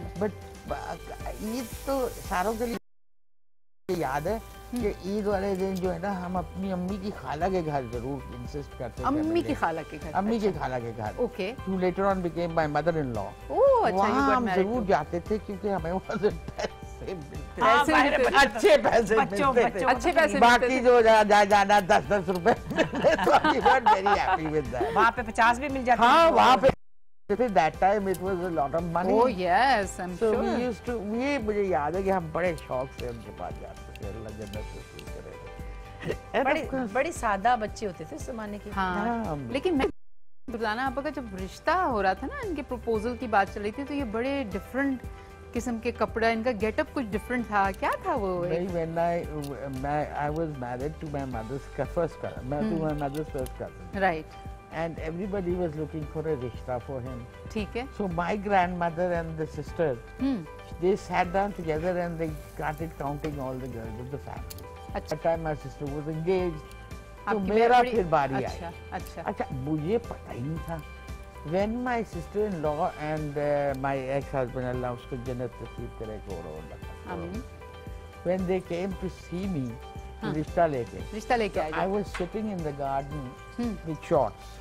But ईद तो सारों के लिए याद है कि ईद वाले दिन जो है ना, हम अपनी अम्मी की खाला के घर जरूर इंसिस्ट करते थे। अम्मी की खाला के घर? अम्मी की खाला के घर। Okay. Who later on became my mother-in-law. Oh अच्छा, you वहाँ got हम married जरूर to- जाते थे क्योंकि हमें वहाँ से पैसे मिलते थे। हाँ, पैसे बाहर मिलते थे। अच्छे पैसे बच्चों- मिलते थे। बच्चों- अच्छे पैसे मिलते बाकी थे। जो जाना 10-10 रुपए मिलते, तो we were very happy with that. वहाँ पे 50 भी मिल जाते हाँ, थे। वहाँ पे that time it was a lot of money. Oh yes, I'm So sure. we used to, ये मुझे याद है कि हम बड़े शौक से उनके पास जाते थे, अल्लाह जन्नत नसीब करे। And बड़ी of course, बड़ी सादा बच्चे होते थे उस जमाने के। हाँ, हाँ। लेकिन मैं बताना आपका, जब रिश्ता हो रहा था ना, इनके प्रपोजल की बात चल रही थी, तो ये बड़े डिफरेंट किस्म के कपड़ा, इनका गेटअप कुछ डिफरेंट था, क्या था वो? नहीं, when I was married to my mother's first cousin, to my mother's first cousin, right, and everybody was looking for a rishta for him. ठीक है। So my grandmother and the sister, they sat down together and they started counting all the girls of the family. अच्छा। At that time my sister was engaged. तो आपकी मेरा बड़ी- फिर बारी आई। अच्छा, अच्छा, अच्छा, मुझे पता ही नहीं था। When my sister-in-law and my ex-husband, अल्लाह उसको जन्नत नसीब करे, करोड़ों आमीन। when they came to see me, रिश्ता लेके, रिश्ता लेके आए I जब। was sitting in the garden with shorts.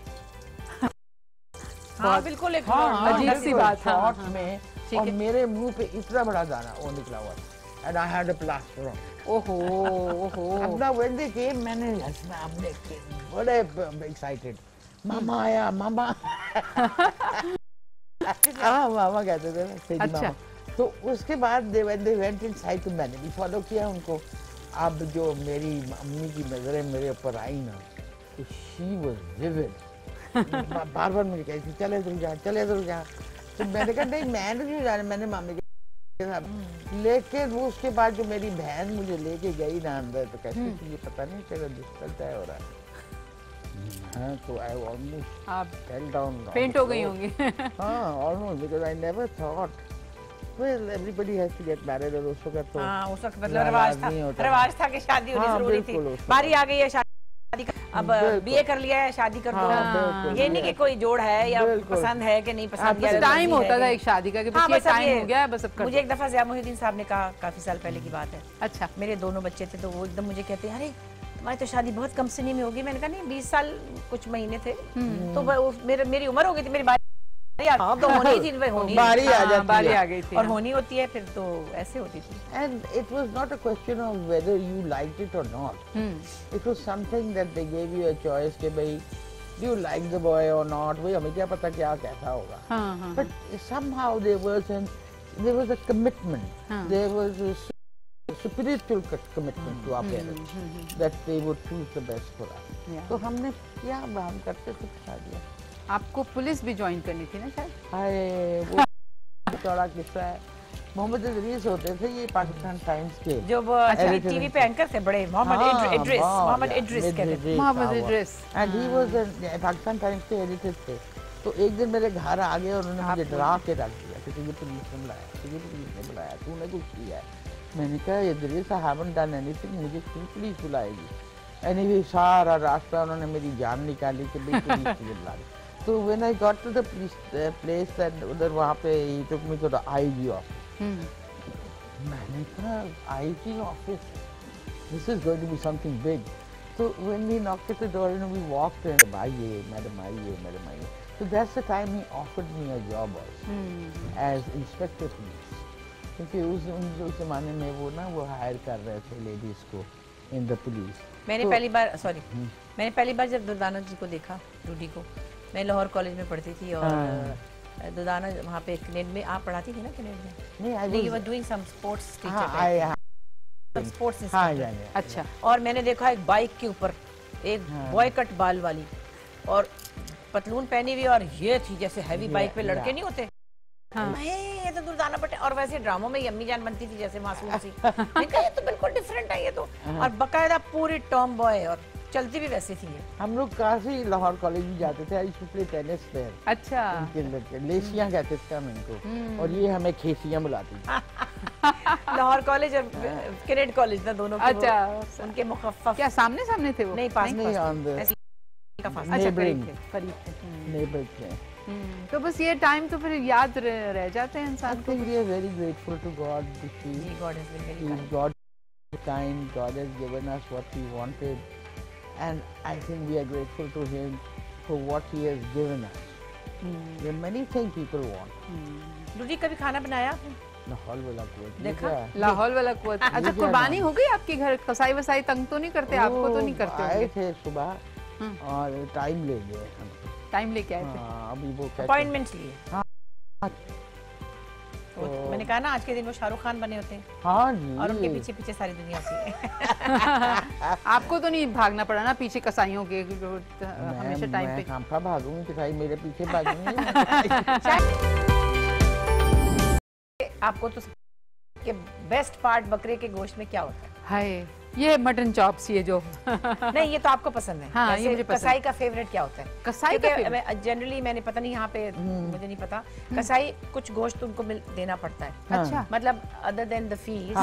हाँ, बिल्कुल एक हाँ, अजीब सी बात, हाँ, शॉर्ट्स हाँ, में, ठीक और है। मेरे मुंह पे इतना बड़ा दाना वो निकला हुआ था, and I had a plaster on. ओहो, ओहो। अब ना when they came, मैंने हंसना, हमने बड़े excited, मामा आया, मामा। हाँ, मामा कहते थे ना, सेठ अच्छा। मामा। तो उसके बाद when they went inside, तो मैंने भी फॉलो किया उनको। अब जो मेरी अम्मी की नजरें मेरे ऊपर आई ना, तो she was vivid. बार बार मुझे कहती, चले इधर जा, चले इधर जा। तो मैंने कहा नहीं, मैं नहीं जाना, मैंने मामी के साथ। लेकिन वो उसके बाद जो मेरी बहन मुझे लेके गई ना अंदर, तो कहती थी ये पता नहीं तेरा दुश्मन तय हो रहा है। हाँ, तो I almost आप fell down. फेंट हो गई होंगी। हाँ, almost, because I never thought. Well, everybody has to get married, और उस वक्त तो हाँ, उस वक्त मतलब नाराज नहीं होता। रिवाज था कि शादी होनी हाँ, जरूरी बिल्कुल, थी। उस वक्त। बारी आ गई है शादी का, अब बिल्कुल। बीए कर लिया है, शादी कर दो। हाँ, बिल्कुल, ये नहीं कि कोई जोड़ है या बिल्कुल। पसंद है कि नहीं पसंद, बस या टाइम मर्जी होता है था कि- एक शादी का कि हाँ, बस ये बस अब टाइम हो गया, बस अब कर मुझे दो। एक दफा ज़िया मोहिउद्दीन साहब ने कहा, काफी साल पहले की बात है, अच्छा, मेरे दोनों बच्चे थे, तो वो एकदम मुझे कहते हैं, अरे तुम्हारी तो शादी बहुत कम सिनी में होगी। मैंने कहा नहीं, 20 साल कुछ महीने थे, तो मेरी उम्र हो गई थी, मेरी बारी तो होनी थी, होनी बारी आ हाँ, जाती बारी है। आ गई थी। और होनी होती है, फिर तो ऐसे होती थी। And it was not a question of whether you liked it or not. It was something that they gave you a choice कि भाई do you like the boy or not? भाई हमें क्या पता क्या कैसा होगा। हाँ, हाँ, But somehow there was a commitment. हाँ. There was a spiritual commitment to our parents that they would choose the best for us. Yeah. तो हमने क्या हम करते थे शादियाँ। आपको पुलिस भी ज्वाइन करनी थी ना शायद? हाय, वो चौड़ा किस्सा है। मोहम्मद इदरीस होते थे ये पाकिस्तान टाइम्स के, जो वो टीवी पे एंकर थे बड़े, मोहम्मद इद्रिस कहते थे। Mohammad Idris. And he was Pakistan Times के एडिटर थे। तो एक दिन मेरे घर आ गए और उन्होंने मुझे डरा के रख दिया कि तुझे पुलिस ने बुलाया, तुझे पुलिस ने बुलाया, तूने कुछ किया है। मैंने कहा Idris I haven't done anything, मुझे क्यों पुलिस बुलाएगी। एनीवे सारा रास्ता उन्होंने मेरी जान निकाली कि भाई पुलिस तुझे बुला रही। So when I got to the place that उधर वहाँ पे he took me to the IG office. मैंने कहा IG office, this is going to be something big. So when we knocked at the door and we walked in, madam, आइए. So that's the time he offered me a job also as inspector police. क्योंकि उस ज़माने में वो higher कर रहे थे ladies को इन द पुलिस. मैंने पहली बार जब दुर्दाना जी को देखा, रूडी को, मैं लाहौर कॉलेज में पढ़ती थी और दुर्दाना वहाँ पे कनेड में आप पढ़ाती थी ना कनेड में? नहीं, you were doing some sports teacher, sports instructor. अच्छा. और मैंने देखा एक बाइक के ऊपर एक बॉय कट बाल वाली और पतलून पहनी हुई और ये थी जैसे हैवी बाइक पे लड़के नहीं होते. ये तो दुर्दाना पटे. और वैसे ड्रामों में अम्मी जान बनती थी जैसे मासूम सी. मैंने कहा ये तो बिल्कुल डिफरेंट है ये तो. और बकायदा पूरी टॉम बॉय और चलती भी वैसी थी. हम लोग काफी लाहौर कॉलेज में जाते थे. I play tennis there. अच्छा. लेसियां कहते थे हम इनको और ये हमें खेसियां बुलाती थी. लाहौर कॉलेज और कनेड कॉलेज ना दोनों के. अच्छा. उनके मुखफ्फफ. क्या सामने सामने थे वो? नहीं, पास नहीं, ऑन द नेबर थे. तो बस ये टाइम तो फिर याद रह जाते हैं इंसान को. We are very grateful to God. God has been very kind. God is kind. God has given us what we wanted, and I think we are grateful to Him for what He has given us. There are many things people want. दूधी कभी खाना बनाया? लाहौल वाला कुआं. देखा? लाहौल वाला कुआं. अच्छा, कुर्बानी हो गई आपके घर? कसाई वसाई तंग तो नहीं करते आपको? तो नहीं करते? आए थे सुबह और टाइम ले गए हम. टाइम लेके आए थे. अभी वो अपॉइंटमेंट्स लिए. तो मैंने कहा ना आज के दिन वो शाहरुख खान बने होते हैं. हाँ जी. और उनके पीछे पीछे सारी दुनिया होती है. आपको तो नहीं भागना पड़ा ना पीछे कसाईयों के हमेशा टाइम पे? मैं कहाँ भागूंगी, कसाई मेरे पीछे भागेंगे. आपको तो के बेस्ट पार्ट बकरे के गोश्त में क्या होता है? हाय, ये मटन चॉप्स ये जो नहीं, ये तो आपको पसंद है. हाँ, ये मुझे पसंद. कसाई का फेवरेट क्या होता है? कसाई का जनरली मैंने पता नहीं यहाँ पे मुझे नहीं पता. कसाई कुछ गोश्त उनको देना पड़ता है. अच्छा. मतलब अदर देन द फीस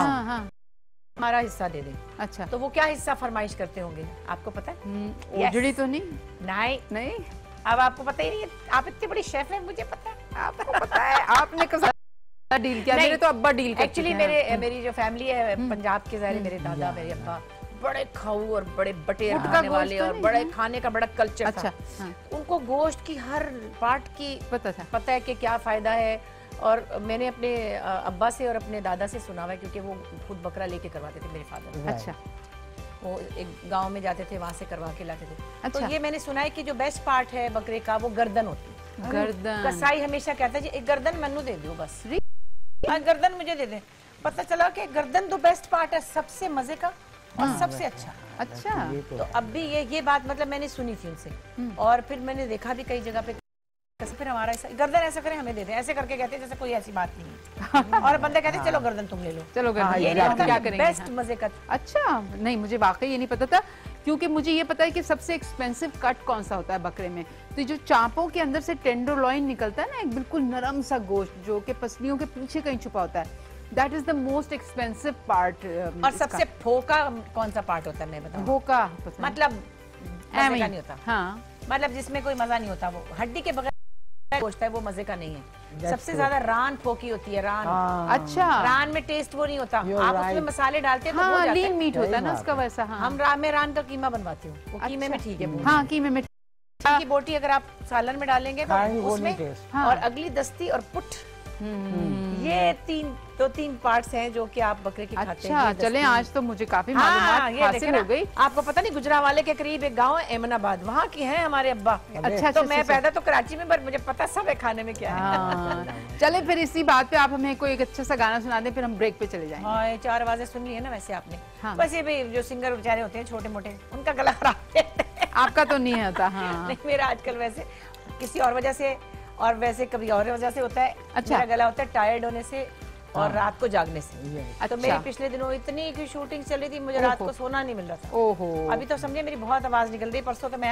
हमारा हिस्सा दे दे. अच्छा. तो वो क्या हिस्सा फरमाइश करते होंगे आपको पता है? उजड़ी तो नहीं? नहीं. अब आपको पता ही नहीं है. आप इतनी बड़ी शेफ है, मुझे पता है. आपको पता है आपने कसाई डील किया? मेरे तो अब्बा डील करते हैं. एक्चुअली मेरी जो फैमिली है पंजाब के, ज़ाहिर मेरे दादा मेरे अब्बा बड़े खाऊ और बड़े बटेर खाने वाले और बड़े खाने का बड़ा कल्चर था. उनको गोश्त की हर पार्ट की पता है कि क्या फायदा है. और मैंने अपने अब्बा से और अपने दादा से सुना हुआ है क्योंकि वो खुद बकरा लेके करवाते थे मेरे फादर. अच्छा. वो एक गांव में जाते थे, वहां से करवा के लाते थे. अच्छा. तो ये मैंने सुना है कि जो बेस्ट पार्ट है बकरे का वो गर्दन होती है. गर्दन. कसाई हमेशा कहता है जी एक गर्दन मैनू दे दो बस. गर्दन मुझे दे दे. पता चला कि गर्दन तो बेस्ट पार्ट है, सबसे मजे का और सबसे अच्छा. अच्छा. तो अब भी ये बात मतलब मैंने सुनी थी उनसे. और फिर मैंने देखा भी कई जगह पे. फिर हमारा ऐसा गर्दन ऐसा करें हमें दे दे, ऐसे करके कहते हैं जैसे कोई ऐसी बात नहीं. और बंदे कहते हैं चलो गर्दन तुम ले लो. चलो गर्दन. ये क्या करेंगे? बेस्ट मजे का. अच्छा. नहीं, मुझे वाकई ये नहीं पता था क्योंकि मुझे ये पता है कि सबसे एक्सपेंसिव कट कौन सा होता है बकरे में. तो जो चांपों के अंदर से टेंडरलॉइन निकलता है ना, एक बिल्कुल नरम सा गोश्त जो कि पसलियों के पीछे कहीं छुपा होता है, that is the most expensive part. और सबसे फोका कौन सा पार्ट होता है मैं बताऊं? फोका मतलब मजे का नहीं होता. हाँ. मतलब जिसमें कोई मजा नहीं होता. वो हड्डी के बगैर गोश्त है वो मजे का नहीं है. सबसे ज्यादा रान फोकी होती है. रान. अच्छा. रान में टेस्ट वो नहीं होता. आप उसमें मसाले डालते हैं तो हो जाता है. लीन मीट होता है ना उसका वैसा. हम रान का कीमा बनवाती हूँ. वो कीमे में ठीक है. हाँ, कीमे में. की बोटी अगर आप सालन में डालेंगे तो उसमें. और अगली दस्ती और पुट, ये तीन पार्ट्स हैं जो कि आप बकरे की खाते हैं. अच्छा. चलें, आज तो मुझे काफी मालूमात हासिल हो गई. आपको पता नहीं गुजरावाले के करीब एक गांव है एमनाबाद, वहाँ की हैं हमारे अब्बा. अच्छा. तो मैं पैदा तो कराची में, पर मुझे पता सब है खाने में क्या है. चले फिर इसी बात पे आप हमें कोई एक अच्छा सा गाना सुना दें, फिर हम ब्रेक पे चले जाएंगे. हाँ, 4 आवाजें सुन ली है ना वैसे आपने. बस ये भी जो सिंगर बेचारे होते हैं छोटे मोटे, उनका गला खराब. आपका तो नहीं होता. हाँ. नहीं, मेरा आजकल वैसे किसी और वजह से और वैसे कभी और वजह से होता है. अच्छा. मेरा गला होता है टायर्ड होने से और रात को जागने से. तो मेरी पिछले दिनों इतनी की शूटिंग चल रही थी, मुझे रात को सोना नहीं मिल रहा था. ओहो. अभी तो समझे मेरी बहुत आवाज निकल रही. परसों तो मैं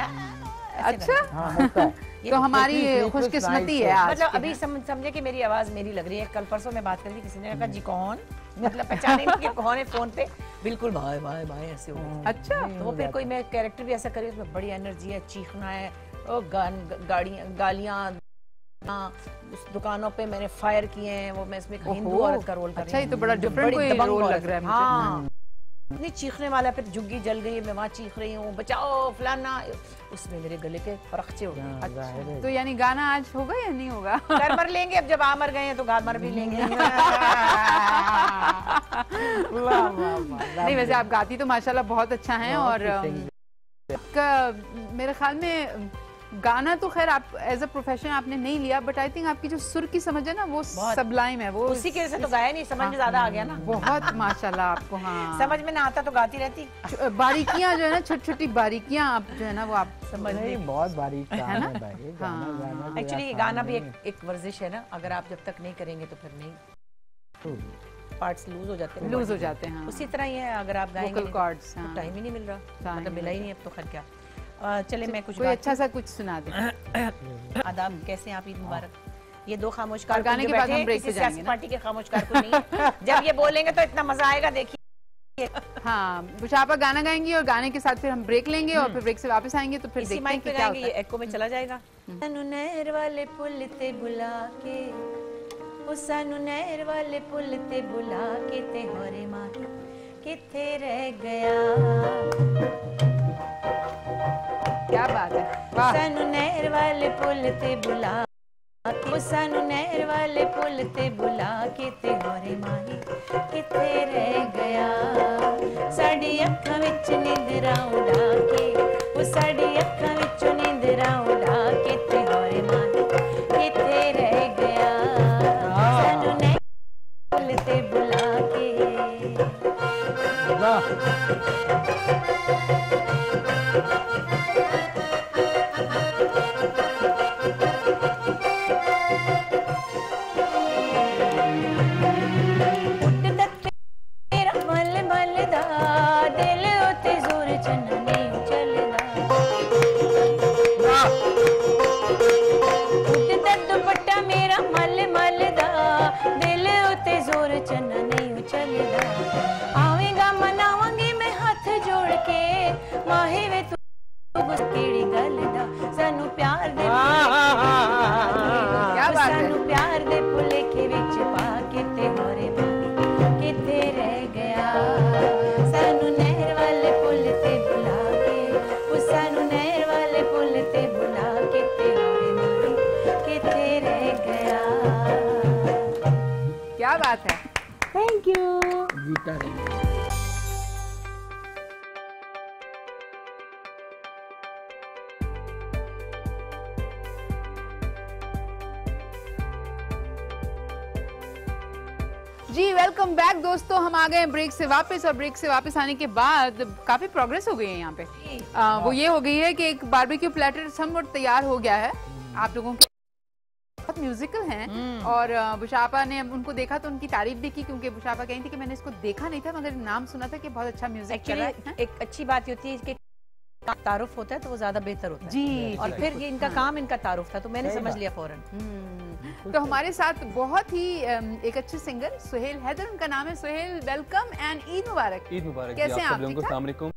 अच्छा. तो हमारी खुशकिस्मती है आज. मतलब अभी समझे कि मेरी आवाज मेरी लग रही है. कल परसों मैं बात कर रही थी, किसी ने कहा जी कौन, मतलब पहचाने नहीं कि कौन है फोन पे. बिल्कुल भाई भाई भाई ऐसे हो. अच्छा. तो वो फिर कोई मैं कैरेक्टर भी ऐसा करी, उसमें बड़ी एनर्जी है, चीखना है, गालियां उस दुकानों पे मैंने फायर किए हैं, वो मैं इसमें हिंदू औरत का रोल कर रही हूं। अच्छा, ये तो बड़ा डिफरेंट कोई रोल लग रहा है मुझे। हाँ, इतनी चीखने वाला, फिर झुग्गी जल गई, मैं वहाँ चीख रही हूँ बचाओ फलाना, उसमें मेरे गले के फरख्चे हो गए। अच्छा, तो यानी गाना आज होगा या नहीं होगा? कर मर लेंगे, अब जब आ मर गए हैं तो गा मर भी लेंगे। नहीं, वैसे आप गाती तो माशाल्लाह बहुत अच्छा हैं, और आपका मेरे ख्याल में गाना तो खैर आप एज अ प्रोफेशन आपने नहीं लिया, बट आई थिंक आपकी जो सुर की समझ है ना वो सबलाइम है, वो उसी के से तो गाया नहीं, समझ में ज्यादा आ गया ना। बहुत माशाल्लाह आपको। हाँ, समझ में ना आता तो गाती रहती। बारीकियां जो है ना, छोटी छोटी बारीकियां आप जो है ना वो आप समझ नहीं, बहुत बारीक काम है ना? है भाई। हाँ। एक्चुअली गाना भी एक वर्जिश है ना, अगर आप जब तक नहीं करेंगे तो फिर नहीं, पार्ट्स लूज हो जाते हैं, लूज हो जाते हैं। उसी तरह ही है, अगर आप गाएंगे वोकल कॉर्ड्स, तो टाइम ही नहीं मिल रहा, मतलब मिला ही नहीं अब तो। खैर क्या, चले मैं कुछ कोई अच्छा सा कुछ सुना दे। आदाब, कैसे हैं आप? ईद मुबारक। ये दो खामोशकार गाने के बाद हम ब्रेक पे जाएंगे ना। पार्टी के खामोशकार को नहीं, जब ये बोलेंगे तो इतना मजा आएगा, देखिए। हाँ, बुशापा गाना गाएंगी और गाने के साथ फिर हम ब्रेक लेंगे और फिर ब्रेक से वापस आएंगे, तो फिर इसी देखते हैं माइक कि पे क्या गाएंगे, होता ये है। एको में चला जाएगा। सानू नहर वाले पुल ते बुला के, ओ सानू नहर वाले पुल ते बुला के, ते होरे मां किथे रह गया। क्या बात है, वाह। सानू नहर वाले पुल ते बुला के, ओ सानू नहर वाले पुल ते बुला के, ते होरे माही किथे रह गया। साडी अखां विच निंदरा उड़ा के, ओ साडी अखां विच निंदरा उड़ा के, ते होरे माही किथे रह गया। सानू नहर पुल ते बुला के। क्या बात है, थैंक यू। जी वेलकम बैक दोस्तों, हम आ गए हैं ब्रेक से वापस, और ब्रेक से वापस आने के बाद काफी प्रोग्रेस हो गई है यहाँ पे। वो ये हो गई है कि एक बारबेक्यू प्लेटर समवट तैयार हो गया है। आप लोगों के बहुत म्यूजिकल हैं, और बुशापा ने उनको देखा तो उनकी तारीफ भी की, क्योंकि बुशापा कही थी कि मैंने इसको देखा नहीं था मगर नाम सुना था कि बहुत अच्छा म्यूजिक कर रहा है। एक अच्छी बात होती है कि तारुफ होता है तो वो ज्यादा बेहतर होता है जी, और फिर ये इनका काम, इनका तारुफ था तो मैंने समझ लिया फौरन। तो हमारे साथ बहुत ही एक अच्छे सिंगर सुहेल हैदर, उनका नाम है। सुहेल, वेलकम एंड ईद मुबारक। ईद मुबारक। कैसे हैं आप? अस्सलाम वालेकुम।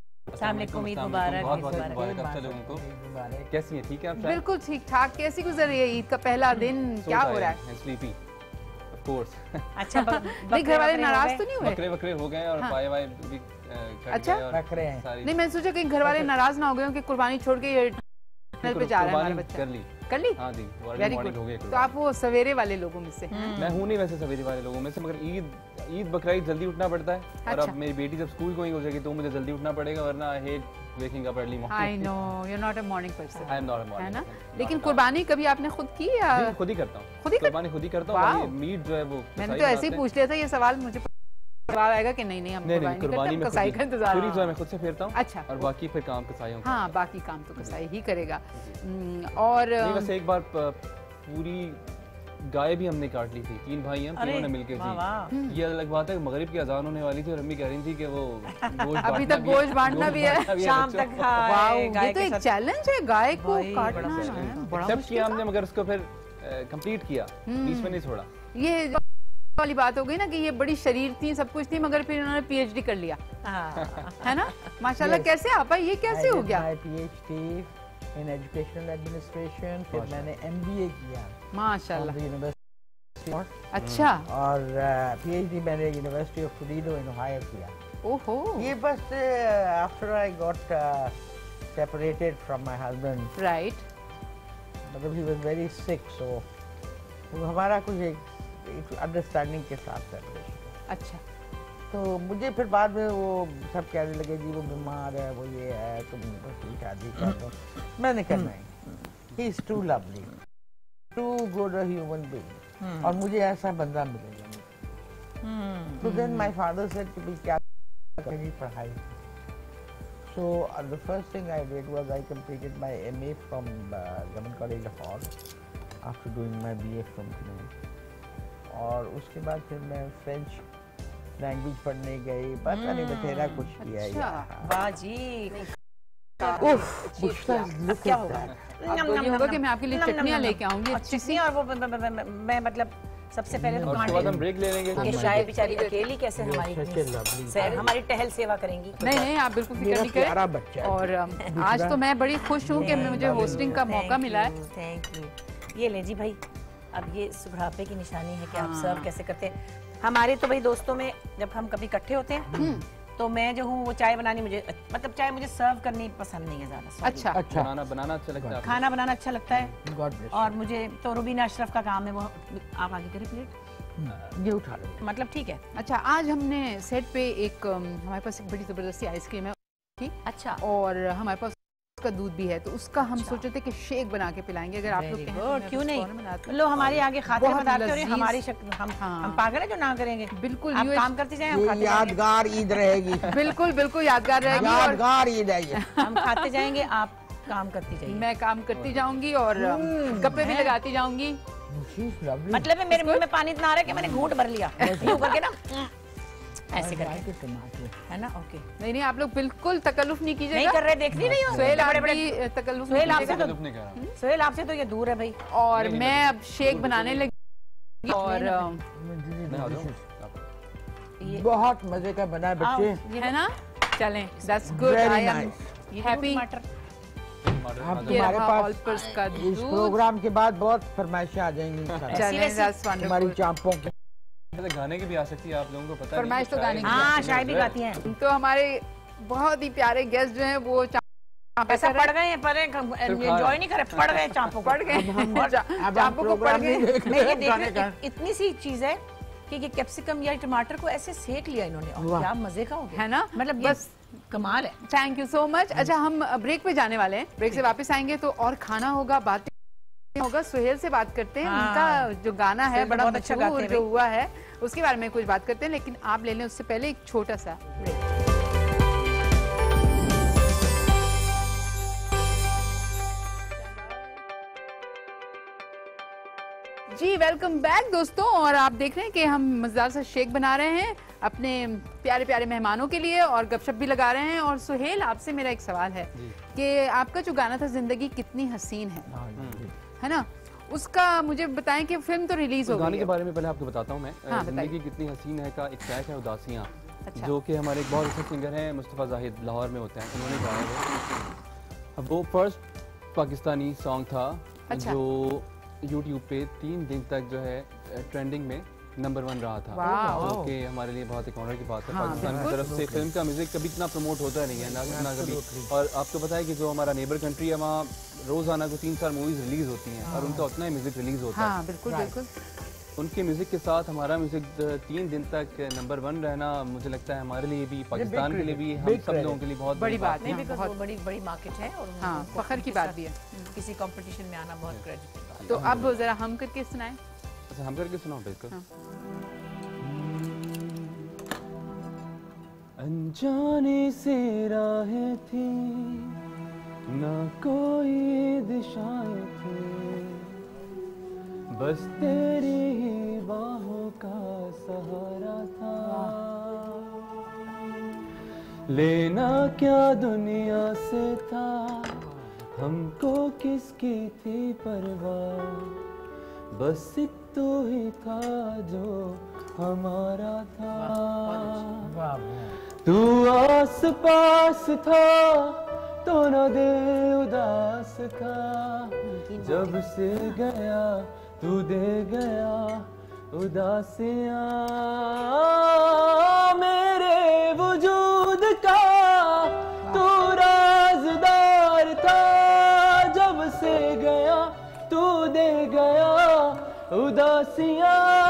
ईद मुबारक। बहुत बहुत मुबारक आप लोगों को। कैसी हैं? ठीक है आप? बिल्कुल ठीक ठाक। कैसी गुजर रही है ईद का पहला दिन? क्या हो रहा है? Sleepy of course. अच्छा, नहीं घर वाले नाराज तो नहीं हुए? बकरे हो गए और पाए वाए भी अच्छा बकरे हैं। नहीं, मैंने सोचा कहीं घर वाले नाराज ना हो गए कि कुर्बानी छोड़ के ये पे जा रहा है हमारा बच्चा। कर ली? हाँ जी, वेरी गुड। तो आप वो सवेरे वाले लोगों में से? मैं हूँ नहीं वैसे सवेरे वाले लोगों में से, मगर ईद बकरीद जल्दी उठना पड़ता है। और अब मेरी बेटी जब स्कूल गोइंग हो जाएगी तो मुझे जल्दी उठना पड़ेगा, वरना I hate waking up early morning. I know you are not a morning person. I am not a morning, है ना? लेकिन कुर्बानी कभी आपने खुद की या? खुद ही करता हूँ। कुर्बानी खुद ही करता हूँ। मीट जो है वो मैंने तो ऐसे ही पूछ लिया था ये सवाल, मुझे जवाब आएगा कि नहीं हम कुर्बानी में कसाई का इंतजार। पूरी जो है मैं खुद से फेरता हूँ। अच्छा, और बाकी फिर काम कसाई होगा। हाँ, बाकी काम तो कसाई ही करेगा। और वैसे एक बार पूरी गाय भी हमने काट ली थी, 3 भाई हम तीनों ने मिलकर जी। ये अलग बात है, मगरिब की अजान होने वाली थी और अम्मी कह रही थी कि वो अभी तक गोश्त बांटना भी है, शाम तक। ये तो एक चैलेंज है, गाय को काटना बड़ा मुश्किल किया हमने, मगर उसको फिर कंप्लीट किया, बीच में नहीं छोड़ा। ये वाली बात हो गई ना कि ये बड़ी शरीर थी, सब कुछ थी, मगर फिर उन्होंने PhD कर लिया, है ना? माशाल्लाह। कैसे आपा ये कैसे हो गया? PhD in educational administration, फिर मैंने MBA किया माशाल्लाह। from the University अच्छा। और PhD मैंने University of Toledo in Ohio किया। ओहो। ये बस after I got separated from my husband, right. मतलब he was very sick, so वो हमारा कुछ एक अंडरस्टैंडिंग के साथ सेपरेशन। अच्छा। तो मुझे फिर बाद में वो सब कहने लगे जी वो बीमार है, वो ये है, तुम उसकी शादी कर दो। मैंने कहा नहीं, he is too lovely, too good a human being, और मुझे ऐसा बंदा मिलेगा नहीं। तो देन माय फादर सेड कि भाई क्या करेंगी पढ़ाई। So the first thing I did was I completed my MA from Government College Lahore after doing my BA from Pune, और उसके बाद फिर मैं फ्रेंच लैंग्वेज पढ़ने गई, पता नहीं बतेरा कुछ किया है। वाह जी। क्या होगा? अब ये होगा कि मैं आपके लिए चटनियाँ लेके आऊंगी अच्छी सी, और वो मैं मतलब सबसे पहले तो उसके बाद हम ब्रेक ले लेंगे। ये शायद बेचारी अकेली कैसे हमारी हमारी टहल सेवा करेंगी। नहीं नहीं, आप बिल्कुल फिक्र नहीं करें। और आज तो मैं बड़ी खुश हूँ कि मुझे होस्टिंग का मौका मिला है। Thank you. ये ले जी भाई, अब ये बुढ़ापे की निशानी है कि आप सर्व कैसे करते हैं। हमारे तो भाई दोस्तों में जब हम कभी इकट्ठे होते हैं तो मैं जो हूँ वो चाय बनानी, मुझे मतलब चाय मुझे सर्व करनी पसंद नहीं है ज्यादा। अच्छा। अच्छा। बनाना अच्छा लगता है, खाना बनाना अच्छा लगता है। God bless. और मुझे तो रुबीना अशरफ का काम है वो। आप आगे करें प्लेट, ये उठा लो। मतलब ठीक है। अच्छा, आज हमने सेट पे एक हमारे पास एक बड़ी जबरदस्ती आइसक्रीम है, अच्छा, और हमारे पास उसका दूध भी है, तो उसका हम सोचे थे कि शेक बना के पिलाएंगे। अगर आप लोग कहें तो मैं क्यों कुछ नहीं, और बनाती हूँ। लो हमारे आगे खाते बहुत बताते हो, लजीज। हमारी शक्ल हम पागल है जो ना करेंगे। बिल्कुल, आप US काम करते जाएं, हम ये खाते जाएंगे। यादगार ईद रहेगी। बिल्कुल बिल्कुल यादगार रहेगी, और यादगार ईद है ये। हम खाते जाएंगे, आप काम करती जाइए। मैं काम करती जाऊंगी और गप्पे भी लगाती जाऊंगी। मतलब है मेरे मुंह में पानी इतना आ रहा है कि मैंने घूंट भर लिया यूं करके ना, ऐसे करके, है ना। ओके, नहीं नहीं, आप लोग बिल्कुल तकल्लुफ नहीं कीजिएगा। नहीं कर रहे, देखती नहीं हो सुहेल बड़े बड़े आपकी तकल्लुफ सुहेल नहीं आपसे कीजिएगा। तो नहीं कह रहा। सुहेल आपसे तो ये दूर है भाई। और मैं अब शेक बनाने लगी, और मैं आ जाऊं। ये बहुत मजे का बना है बच्चे। है ना, चलें, that's good. Very I am nice. Happy. टमाटर अब ये तुम्हारे रहा पास ऑलपर्स का इस दूध। प्रोग्राम के बाद बहुत फरमाइशें आ जाएंगी इंशाल्लाह। चलें, दैट्स तुम्हारी वंडरफुल। चांपों की। वैसे गाने की भी आ सकती है, आप लोगों को पता नहीं। फरमाइश तो गाने की। हाँ, शायद भी गाती हैं। तो हमारे बहुत ही प्यारे गेस्ट जो हैं वो ऐसा पड़ गए हैं, पर एंजॉय नहीं करे, पड़ गए चांपों को। पड़ गए। अब चांपों को पड़ गए। मैं ये देख रही हूँ, इतनी सी चीज है कि ये कैप्सिकम या टमाटर को ऐसे सेक लिया इन्होंने, और क्या मजे का हो गया, है ना, मतलब बस कमाल है। Thank you so much. अच्छा, हम ब्रेक पे जाने वाले हैं, ब्रेक से वापस आएंगे तो और खाना होगा, बातें होगा। सुहेल से बात करते हैं, हाँ। उनका जो गाना है सुहेल बड़ा बहुत अच्छा गाते मशहूर हैं जो भाई। हुआ है उसके बारे में कुछ बात करते हैं, लेकिन आप ले लें उससे पहले एक छोटा सा ब्रेक। जी वेलकम बैक दोस्तों, और आप देख रहे हैं कि हम मजेदार सा शेक बना रहे हैं अपने प्यारे प्यारे मेहमानों के लिए, और गपशप भी लगा रहे हैं। और सुहेल, आपसे मेरा एक सवाल है कि आपका जो गाना था जिंदगी कितनी हसीन है ना, उसका मुझे बताएं कि फिल्म तो रिलीज हो गई है। गाने के बारे में पहले आपको बताता हूँ मैं। हाँ, जिंदगी कितनी हसीन है का एक ट्रैक है उदासियाँ, अच्छा। जो कि हमारे एक बहुत अच्छे सिंगर हैं मुस्तफ़ा जाहिद, लाहौर में होते हैं, उन्होंने गाया है। अब वो फर्स्ट पाकिस्तानी सॉन्ग था अच्छा। जो यूट्यूब पे 3 दिन तक जो है ट्रेंडिंग में नंबर 1 रहा था, वाह। जो कि हमारे लिए बहुत एक ऑनर की बात है। हाँ, पाकिस्तान की तरफ से फिल्म का म्यूजिक कभी इतना प्रमोट होता नहीं है ना कभी। और आपको पता है कि जो हमारा नेबर कंट्री है वहाँ रोजाना को 3-4 मूवीज रिलीज होती हैं, और उनका उतना ही म्यूजिक रिलीज होता है। हाँ बिल्कुल बिल्कुल। उनके म्यूजिक के साथ हमारा म्यूजिक 3 दिन तक नंबर 1 रहना, मुझे लगता है हमारे लिए भी, पाकिस्तान के लिए भी, हम सब लोगों के लिए बहुत बड़ी बात है। नहीं, बिकॉज़ वो बड़ी बड़ी मार्केट है, और हाँ, फखर की बात भी है। किसी कंपटीशन में आना बहुत क्रेडिट की बात है। तो अब जरा हम करके सुनाएं। अच्छा, हम करके सुनाओ बिल्कुल। हाँ। अनजाने से राहें थी, ना कोई दिशाएं थी, बस तेरी ही बाहों का सहारा था। लेना क्या दुनिया से था, हमको किसकी थी परवाह, बस तू ही था जो हमारा था। तू आस पास था, तो न दिल उदास था, जब से गया तू दे गया उदासियां मेरे वजूद का, तू राज़दार था, जब से गया तू दे गया उदासियां।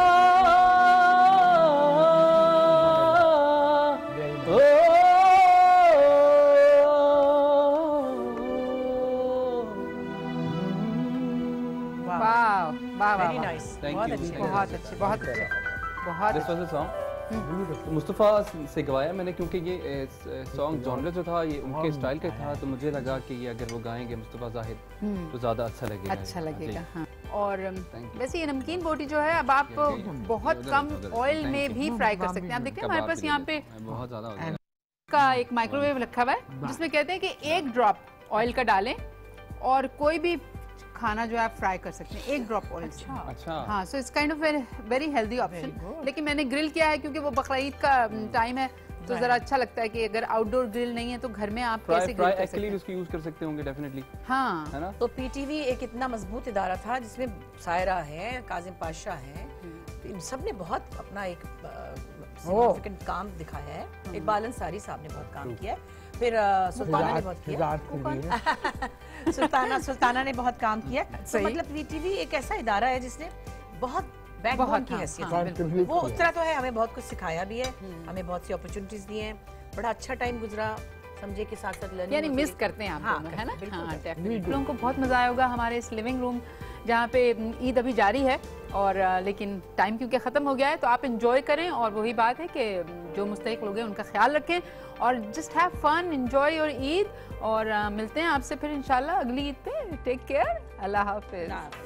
Very nice. बहुत अच्छे, बहुत अच्छे, बहुत अच्छे, बहुत This was a song Mustafa से गवाया मैंने, क्योंकि ये सॉन्ग जॉनर जो था ये उनके स्टाइल का था, तो मुझे लगा कि ये अगर वो गाएंगे मुस्तफ़ा ज़ाहिद तो ज़्यादा अच्छा लगेगा। अच्छा लगेगा। हाँ। और वैसे ये नमकीन बोटी जो है अब आप बहुत कम ऑयल में भी फ्राई कर सकते हैं। आप देखते हैं हमारे पास यहाँ पे बहुत ज़्यादा का एक माइक्रोवेव रखा हुआ है जिसमें कहते हैं कि 1 ड्रॉप ऑयल का डालें और कोई भी खाना जो है आप फ्राई कर सकते हैं 1 ड्रॉप ऑयल से। अच्छा हाँ, so it's kind of very healthy option. लेकिन मैंने ग्रिल किया है क्योंकि वो बकरा ईद का टाइम है, तो जरा अच्छा लगता है कि अगर आउटडोर ग्रिल नहीं है तो घर में आप कैसे ग्रिल कर सकते हैं। उसको यूज कर सकते होंगे डेफिनेटली। हाँ, है ना। तो पीटीवी एक इतना मजबूत इदारा था जिसमें सायरा है, काजिम पाशा है, इन सब ने बहुत अपना एक सिग्निफिकेंट काम दिखाया है। इकबाल अंसारी साहब ने बहुत काम किया है, फिर सुल्ताना ने बहुत किया, सुल्ताना ने बहुत काम किया। तो मतलब पीटीवी एक ऐसा इदारा है जिसने बहुत बैकबोन की हैसियत है। वो उस तरह तो है, हमें बहुत कुछ सिखाया भी है, हमें बहुत सी अपॉर्चुनिटीज दी हैं, बड़ा अच्छा टाइम गुजरा, समझे के साथ साथ लर्निंग यानी मिस करते हैं आप दोनों, है ना। हाँ, बिल्कुल। लोगों को बहुत मजा आया होगा हमारे इस लिविंग रूम जहाँ पे ईद अभी जारी है और लेकिन टाइम क्योंकि ख़त्म हो गया है तो आप इंजॉय करें। और वही बात है कि जो मुस्तहिक लोग हैं उनका ख्याल रखें और just have fun, enjoy your Eid. और मिलते हैं आपसे फिर इंशाल्लाह अगली ईद पे। टेक केयर, अल्लाह हाफिज़।